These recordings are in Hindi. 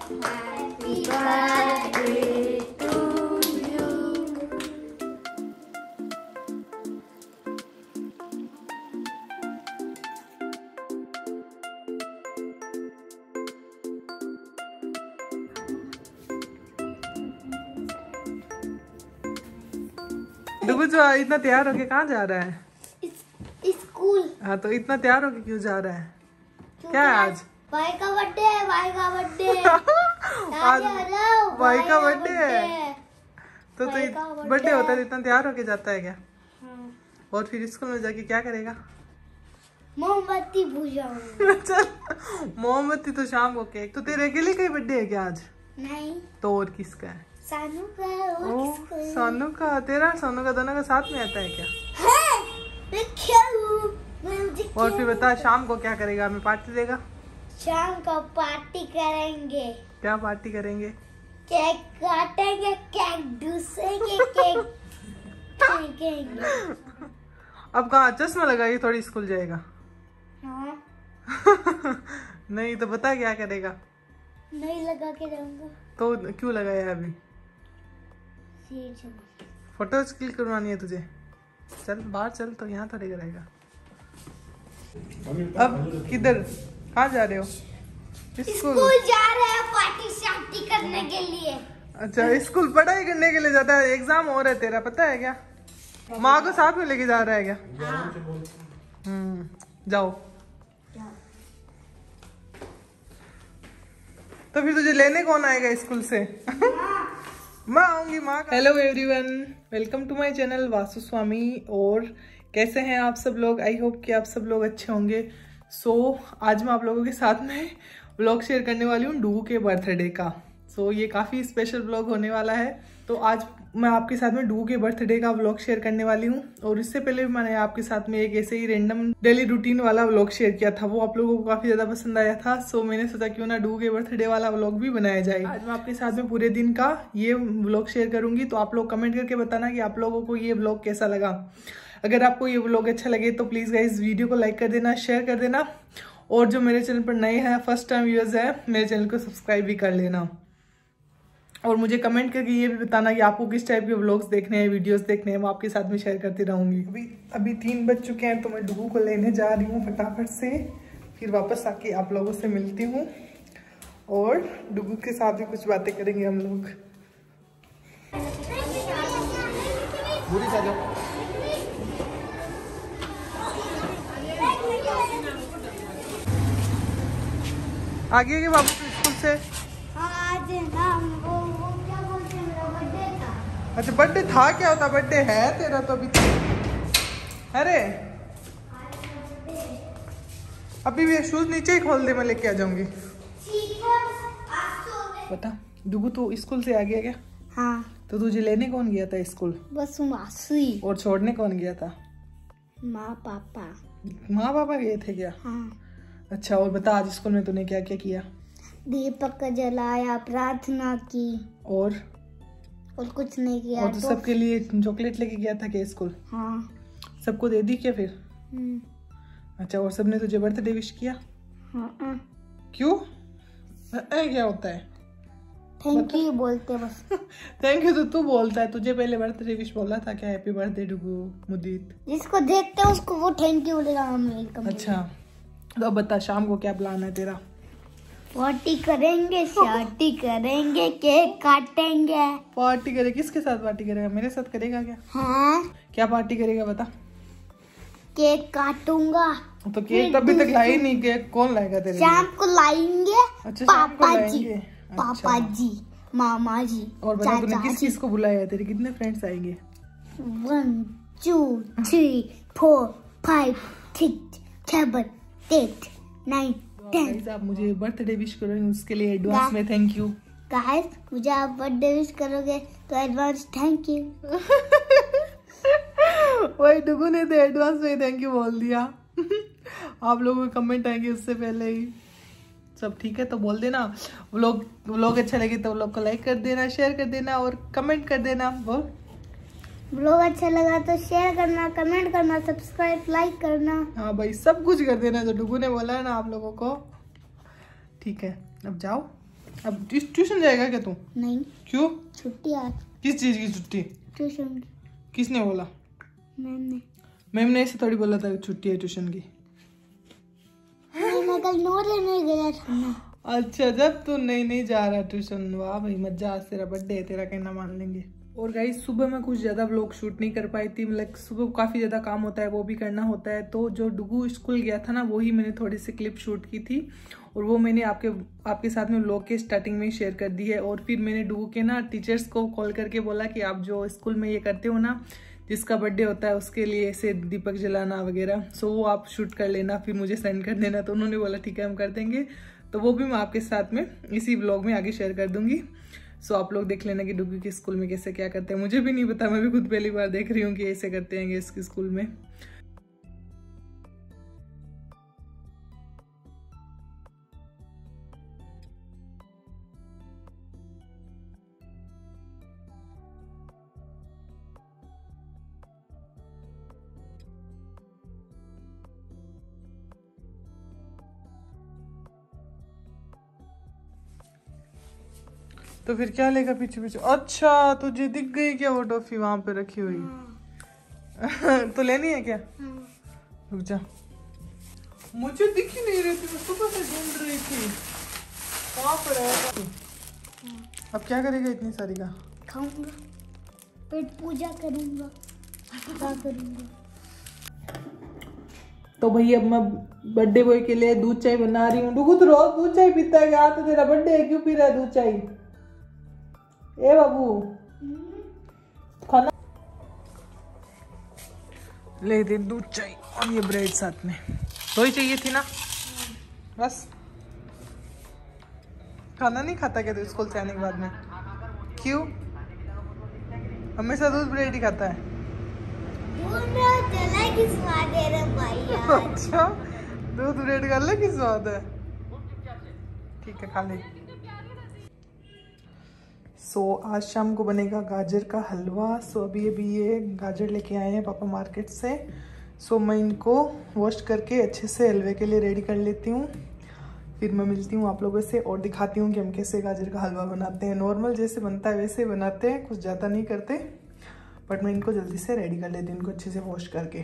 Happy birthday to you. डुगू जो इतना तैयार होके कहाँ जा रहा है? स्कूल। हाँ तो इतना तैयार होके क्यों जा रहा है? क्या है आज? भाई का बर्थडे है। भाई का बर्थडे आज भाई का बर्थडे है। तो बर्थडे होता है तो इतना तैयार होके जाता है क्या? हाँ। और फिर स्कूल में जाके क्या करेगा? मोमबत्ती बुझाऊंगा। चल मोमबत्ती तो शाम को केक। तो तेरे अकेले का ही बर्थडे है क्या आज? नहीं तो और किसका है? सानू का। और किसका है? सोनू का। तेरा सोनू का दोनों का साथ में आता है क्या? है? मैं खेलूं। और फिर बता शाम को क्या करेगा? हमें पार्टी देगा? शाम को पार्टी करेंगे। क्या पार्टी करेंगे? केक काटेंगे, केक दूसरेंगे, केक फेंकेंगे। अब कहाँ चश्मा लगा के थोड़ी स्कूल जाएगा? हाँ। नहीं तो बता क्या करेगा? नहीं लगा के जाऊंगा। तो क्यों लगाया अभी? फोटोज क्लिक करवानी है तुझे? चल बाहर चल। तो यहाँ थोड़ी करेगा। अब किधर कहाँ जा रहे हो? स्कूल जा रहे हैं पार्टी शार्टी करने के लिए। अच्छा स्कूल पढ़ाई करने के लिए जाता है? एग्जाम हो रहा है तेरा पता है क्या? माँ को साथ में लेके जा रहा है क्या? हाँ। जाओ। तो फिर तुझे लेने कौन आएगा स्कूल से? माँ आऊंगी माँ। Hello everyone, welcome to my channel Vasu Swami. और कैसे हैं आप सब लोग? आई होप कि आप सब लोग अच्छे होंगे। आज मैं आप लोगों के साथ में व्लॉग शेयर करने वाली हूँ डुगू के बर्थडे का। ये काफ़ी स्पेशल व्लॉग होने वाला है। तो आज मैं आपके साथ में डुगू के बर्थडे का व्लॉग शेयर करने वाली हूँ। और इससे पहले भी मैंने आपके साथ में एक ऐसे ही रैंडम डेली रूटीन वाला व्लॉग शेयर किया था। वो आप लोगों को काफ़ी ज़्यादा पसंद आया था। मैंने सोचा क्यों ना डुगू के बर्थडे वाला व्लॉग भी बनाया जाए। आज मैं आपके साथ में पूरे दिन का ये व्लॉग शेयर करूंगी। तो आप लोग कमेंट करके बताना कि आप लोगों को ये व्लॉग कैसा लगा। अगर आपको ये व्लॉग अच्छा लगे तो प्लीज़ गाइस वीडियो को लाइक कर देना, शेयर कर देना। और जो मेरे चैनल पर नए हैं, फर्स्ट टाइम व्यूअर्स है, मेरे चैनल को सब्सक्राइब भी कर लेना। और मुझे कमेंट करके ये भी बताना कि आपको किस टाइप के व्लॉग्स देखने हैं, वीडियोस देखने हैं। मैं आपके साथ में शेयर करती रहूंगी। अभी 3 बज चुके हैं तो मैं डुगू को लेने जा रही हूँ फटाफट से। फिर वापस आके आप लोगों से मिलती हूँ और डुगू के साथ भी कुछ बातें करेंगे हम लोग। आगे के बाबू स्कूल से? आज ना वो क्या बोलते हैं, मेरा बर्थडे था। अच्छा बर्थडे था? क्या होता बर्थडे है तेरा तो अभी? अरे अभी भी शूज नीचे ही खोल दे, मैं लेके आ जाऊंगी। बता डुगू तो स्कूल से आ गया क्या? हाँ। तो तुझे लेने कौन गया था स्कूल? बस मासी। और छोड़ने कौन गया था? माँ पापा। माँ पापा गए थे क्या? हाँ। अच्छा और बता आज स्कूल में तूने क्या क्या किया? दीपक जलाया, प्रार्थना की और कुछ नहीं किया। और तो सबके लिए चॉकलेट लेके गया था क्या स्कूल? हाँ। सबको दे दी क्या फिर? अच्छा और सबने तुझे बर्थडे विश किया? हाँ। क्यों? क्या होता है? थैंक यू बोलते बस। थैंक यू तो तू बोलता है। तुझे पहले बर्थडे विश बोला था क्या? Happy birthday Dugu Mudit. जिसको देखते हैं उसको वो थैंक यू बोलेगा। हम वेलकम। अच्छा तो बता शाम को क्या प्लान है तेरा? पार्टी करेंगे, शार्टी करेंगे, केक काटेंगे। पार्टी करे? किसके साथ पार्टी करेगा? मेरे साथ करेगा क्या? हाँ। क्या पार्टी करेगा बता? केक काटूंगा। तो केक अभी तक लाई नहीं। केक कौन लाएगा तेरे लिए? शाम को लाएंगे। अच्छा शाम को लाएंगे। पापा जी, मामा जी। और बता तूने किस चीज को बुलाया है? तेरे कितने फ्रेंड्स आएंगे? 1 2 3 4 5 6 7 8 9 10। आप मुझे बर्थडे विश करोगे उसके लिए एडवांस में थैंक यू। गाइस मुझे आप बर्थडे विश करोगे तो एडवांस थैंक यू। वही डुगू ने तो एडवांस में थैंक यू बोल दिया। आप लोगों को कमेंट आएंगे उससे पहले ही। सब ठीक है तो बोल देना। व्लॉग अच्छा लगे तो व्लॉग को लाइक कर देना, शेयर कर देना और कमेंट कर देना। बोल व्लॉग अच्छा लगा तो शेयर करना, कमेंट करना, सब्सक्राइब लाइक करना। हाँ भाई सब कुछ कर देना जो डुगू ने बोला है ना आप लोगों को। ठीक है अब जाओ, अब ट्यूशन जाएगा क्या तू? नहीं। क्यों? छुट्टी आज। किस चीज की छुट्टी? ट्यूशन की। किसने बोला? मैम ने ऐसे थोड़ी बोला था छुट्टी है ट्यूशन की। मैं कल नोट लेने गया था ना। अच्छा, जब तू नहीं जा रहा ट्यूशन। वाह भाई मजा, आज तेरा बर्थडे है, तेरा कहना मान लेंगे। और गाइस सुबह मैं कुछ ज़्यादा व्लॉग शूट नहीं कर पाई थी, मतलब सुबह काफ़ी ज़्यादा काम होता है, वो भी करना होता है। तो जो डुगू स्कूल गया था ना, वही मैंने थोड़ी सी क्लिप शूट की थी और वो मैंने आपके साथ में व्लॉग के स्टार्टिंग में ही शेयर कर दी है। और फिर मैंने डुगू के ना टीचर्स को कॉल करके बोला कि आप जो स्कूल में ये करते हो ना, जिसका बर्थडे होता है उसके लिए ऐसे दीपक जलाना वगैरह, सो वो आप शूट कर लेना, फिर मुझे सेंड कर देना। तो उन्होंने बोला ठीक है हम कर देंगे। तो वो भी मैं आपके साथ में इसी व्लॉग में आगे शेयर कर दूंगी। सो आप लोग देख लेना कि डुगू के स्कूल में कैसे क्या करते हैं। मुझे भी नहीं पता, मैं भी खुद पहली बार देख रही हूँ कि ऐसे करते हैं इसके स्कूल में। तो फिर क्या लेगा पीछे पीछे? अच्छा, तुझे दिख गई क्या वो टॉफी वहां पे रखी हुई? तो लेनी है क्या? रुक जा, मुझे दिख ही नहीं रही थी, मैं सुबह से ढूंढ रही थी कहाँ पर है। अब क्या करेगा इतनी सारी का? खाऊंगा, पेट पूजा करूंगा, क्या करूंगा। तो भाई अब मैं बर्थडे बॉय के लिए दूध चाय बना रही हूँ। डुगू तो रोज दूध चाय पीता है, आज तो तेरा बर्थडे है, क्यों पी रहा है दूध चाय? ए बाबू खाना ले दे, दूध चाय और ये ब्रेड साथ में। तो ही चाहिए थी ना बस। खाना नहीं खाता क्या तू स्कूल से आने के बाद में? क्यों? हमेशा दूध ब्रेड ही खाता है? अच्छा, दूध ब्रेड का अलग ही स्वाद है। ठीक है, खा ले। सो आज शाम को बनेगा गाजर का हलवा। सो अभी ये गाजर लेके आए हैं पापा मार्केट से। सो मैं इनको वॉश करके अच्छे से हलवे के लिए रेडी कर लेती हूँ, फिर मैं मिलती हूँ आप लोगों से और दिखाती हूँ कि हम कैसे गाजर का हलवा बनाते हैं। नॉर्मल जैसे बनता है वैसे बनाते हैं, कुछ ज़्यादा नहीं करते, बट मैं इनको जल्दी से रेडी कर लेती हूँ, इनको अच्छे से वॉश करके।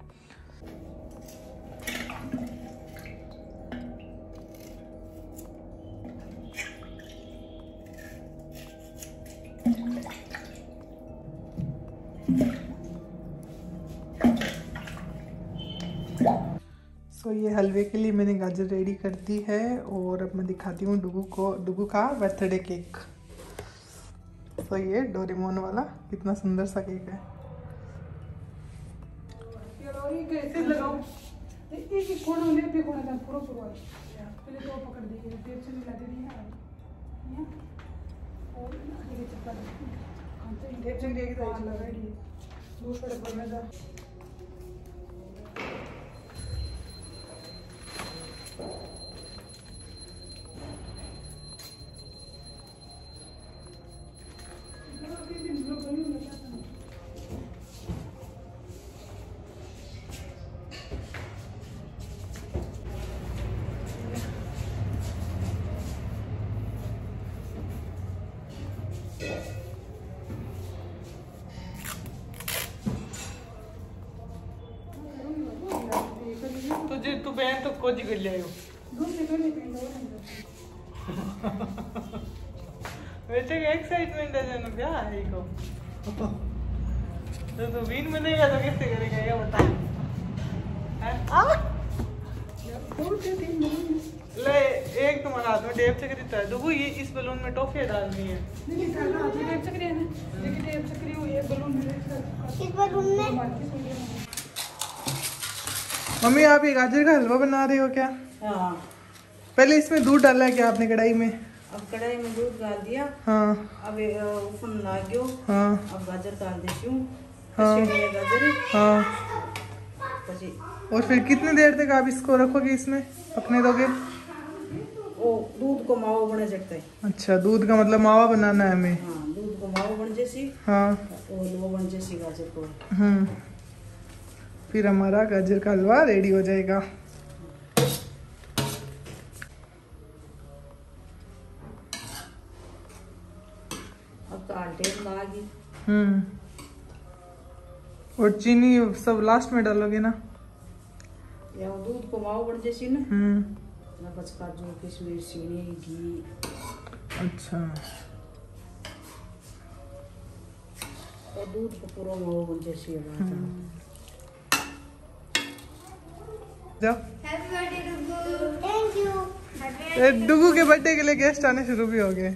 सो ये हलवे के लिए मैंने गाजर रेडी कर दी है और अब मैं दिखाती हूँ डुगू का बर्थडे केक। तो ये डोरेमोन वाला कितना सुंदर सा केक है। तू बहन तो खोज कर ले आयो। वैसे एक्साइटमेंट है जन क्या है को। तो तू विन बनेगा तो कैसे करेगा ये बता। ले एक तुम्हारा हाथ में टेप से देता है डुगू, ये इस बलून में टॉफियां डालनी है। इस बलून में मम्मी आप ये गाजर का हलवा बना रहे हो क्या? हाँ। पहले इसमें दूध डाला है क्या आपने कढ़ाई में? अब कढ़ाई में दूध डाल दिया। हाँ। अब उफन ला गयो। हाँ। अब गाजर डाल देती हूँ। हाँ। गाजर। हाँ। પછી और फिर कितनी देर तक आप इसको रखोगे, इसमें पकने दोगे? वो दूध को मावा बना सकता है। अच्छा, दूध का मतलब मावा बनाना है हमें? हाँ, दूध को मावा बन जैसी। हाँ। और वो बन जैसी गाजर को। फिर हमारा गाजर का हलवा रेडी हो जाएगा। टेम लागी। और चीनी सब लास्ट में डालोगे ना? या वो दूध को माव बन जैसी ना। ना बस काजू किशमिश चीनी घी। अच्छा। और दूध को पूरा माव बन जैसी है बात है। जाओ। Happy birthday Dugu. Thank you. Dugu के बर्थडे के लिए गेस्ट आने शुरू भी हो गए।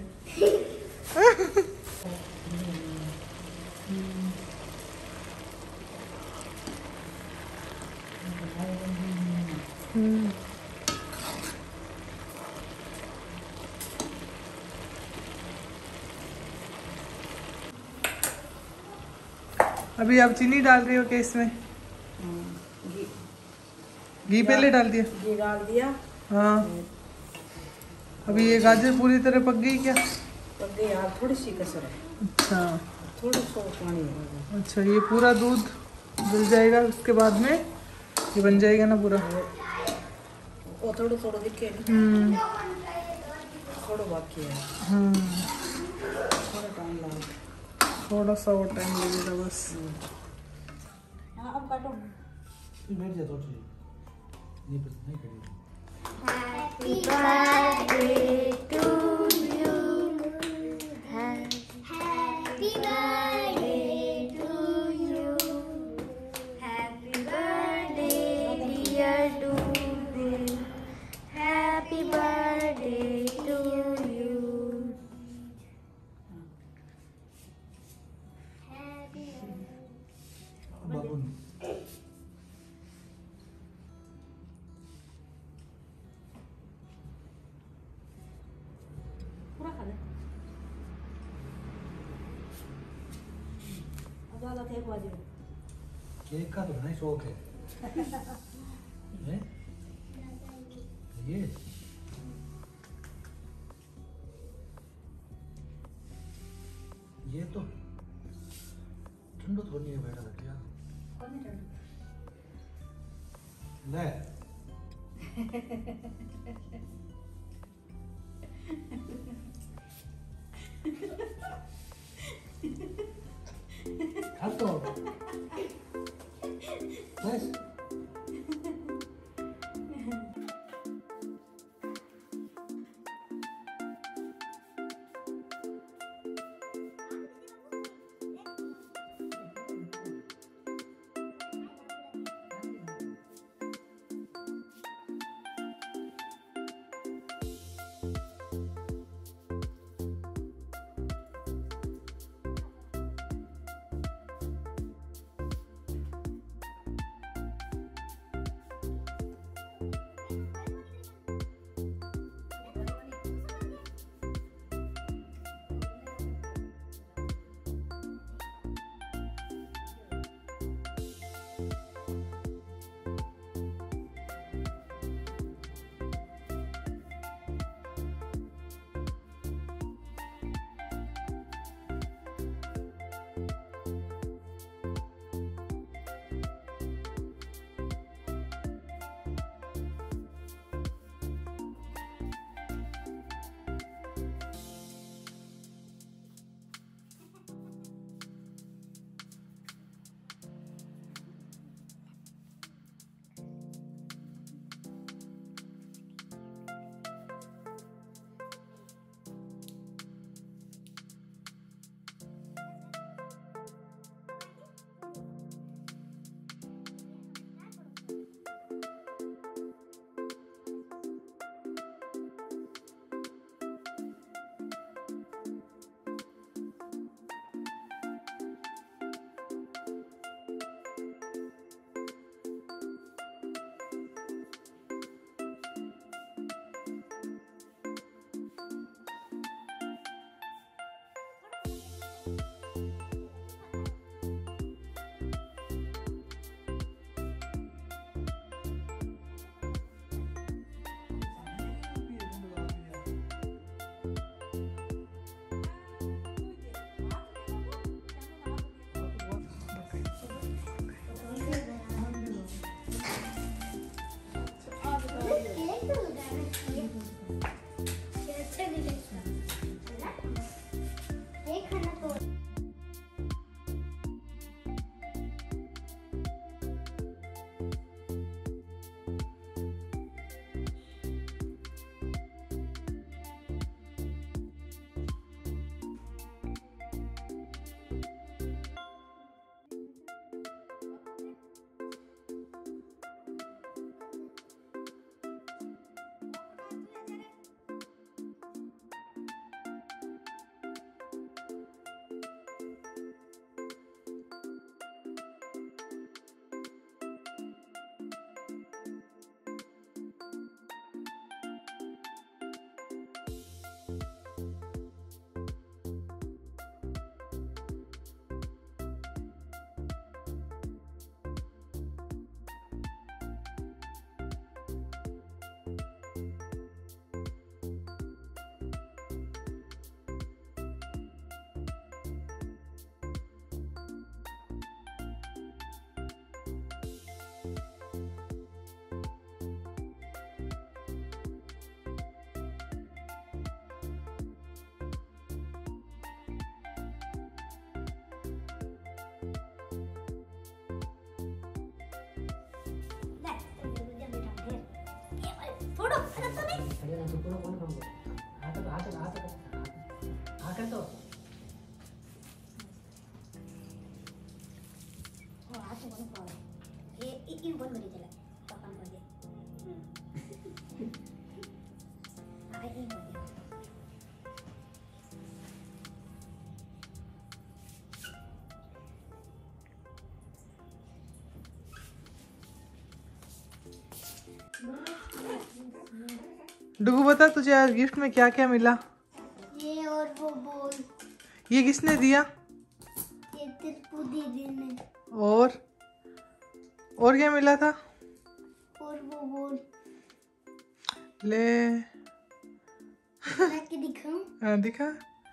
अभी आप चीनी डाल रही हो क्या इसमें? घी पहले डाल दिया? घी डाल दिया। हाँ। अभी ये गाजर पूरी तरह पक गई क्या? पक गई यार, थोड़ी सी कसर है। अच्छा। थोड़ा सा पानी है। अच्छा, ये पूरा दूध मिल जाएगा उसके बाद में ये बन जाएगा ना पूरा? वो थोड़ा थोड़ा दिखे थोड़ा बाकी है। थोड़ा टाइम लगा, थोड़ा सा और टाइम लगेगा बस। अब काटो। बैठ जा थोड़ी नहीं करेगी। Happy birthday to you. Happy birthday to you. Happy birthday dear Dugu. Happy birthday to you. बाबू पूरा खा ले। अब ज़्यादा थे बाजी। केक का तो बड़ा ही शौक है। हैं? ये तो ठंडो थोड़ी है बैठा था क्या? ले खा तो बस। अरे ना पूरा कौन खाऊंगा? आता आकर तो ये कौन बनी चला पापा को दे आगे ये बनी डुगू बता तुझे आज गिफ्ट में क्या क्या मिला? ये और वो बोल ये किसने दिया? ये तिरपू दीदी ने और क्या मिला था? और वो बोल ले मैं के दिखाऊं? हाँ दिखा,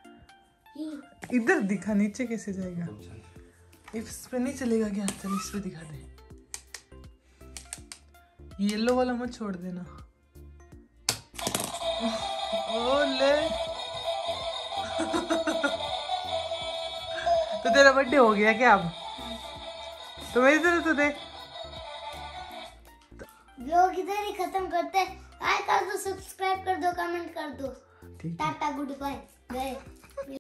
इधर दिखा, नीचे कैसे जाएगा? इस पे नहीं चलेगा क्या? चल इस पे दिखा दे। येलो वाला मत छोड़ देना। ओ ले तो तेरा बर्थडे हो गया क्या अब? तो मेरी तरह तो दे। व्लॉग इधर ही खत्म करते हैं। लाइक कर दो, सब्सक्राइब कर दो, कमेंट कर दो। ठीक है। टाटा, गुड बाय, गए।